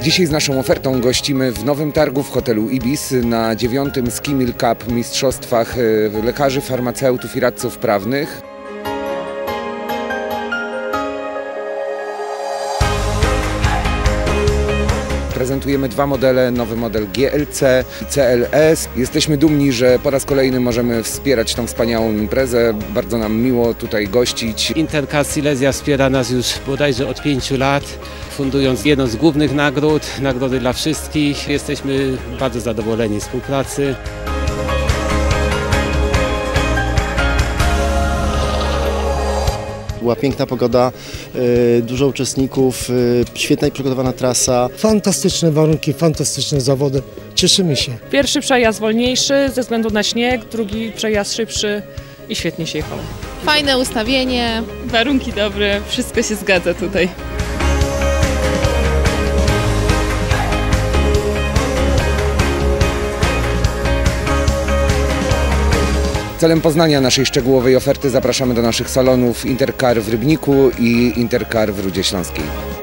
Dzisiaj z naszą ofertą gościmy w Nowym Targu w hotelu Ibis na 9. Ski Milk Cup mistrzostwach lekarzy, farmaceutów i radców prawnych. Prezentujemy dwa modele, nowy model GLC i CLS. Jesteśmy dumni, że po raz kolejny możemy wspierać tą wspaniałą imprezę. Bardzo nam miło tutaj gościć. Intercar Silesia wspiera nas już bodajże od 5 lat, fundując jedną z głównych nagród, nagrody dla wszystkich. Jesteśmy bardzo zadowoleni z współpracy. Była piękna pogoda, dużo uczestników, świetna i przygotowana trasa. Fantastyczne warunki, fantastyczne zawody. Cieszymy się. Pierwszy przejazd wolniejszy ze względu na śnieg, drugi przejazd szybszy i świetnie się jechało. Fajne ustawienie. Warunki dobre, wszystko się zgadza tutaj. Celem poznania naszej szczegółowej oferty zapraszamy do naszych salonów Intercar w Rybniku i Intercar w Rudzie Śląskiej.